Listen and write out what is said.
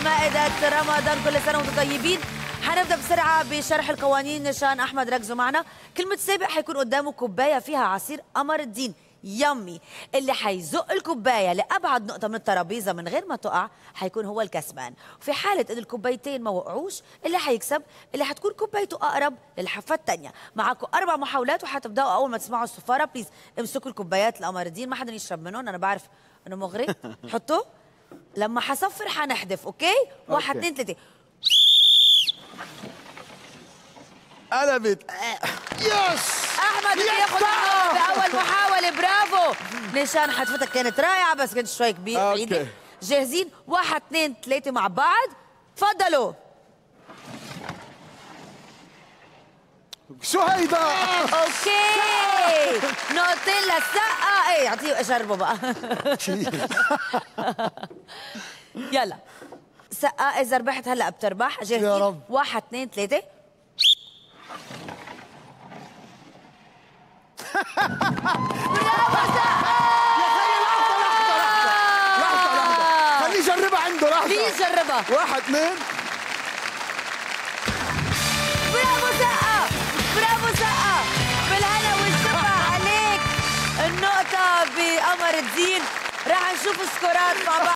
مائدة رمضان، كل سنة وانتم طيبين. حنبدأ بسرعة بشرح القوانين. نشان أحمد ركزوا معنا. كلمة سابق حيكون قدامه كوباية فيها عصير قمر الدين يمي. اللي حيزق الكوباية لأبعد نقطة من الترابيزة من غير ما تقع حيكون هو الكسبان. وفي حالة إن الكوبايتين ما وقعوش اللي حيكسب اللي حتكون كوبايته أقرب للحافة الثانية. معاكم 4 محاولات وحتبدأوا أول ما تسمعوا الصفارة. بليز امسكوا الكوبايات القمر الدين، ما حدا يشرب منهم، أنا بعرف إنه مغري. حطوا لما حصفر حنحذف. أوكي؟ 1 2 3. قلبت. يس احمد بياخد باول محاوله. برافو نشان، حتفتك كانت رائعه بس كنت شوي كبير بعيده. جاهزين؟ 1 2 3 مع بعض. تفضلوا. شو هيدا؟ اوكي نقطتين للسقه. ايه اعطيه جربوا بقى. يلا سقه، اذا ربحت هلا بتربح. جاهزين؟ يا رب. 1 2 3. برافو سقا. يا خيي لحظة خليه يجربها عنده. لحظة بليز جربها. 1 2. برافو سقا، برافو سقا، بالهنا والشفا عليك. النقطة بقمر الدين. راح نشوف السكورات مع بعض.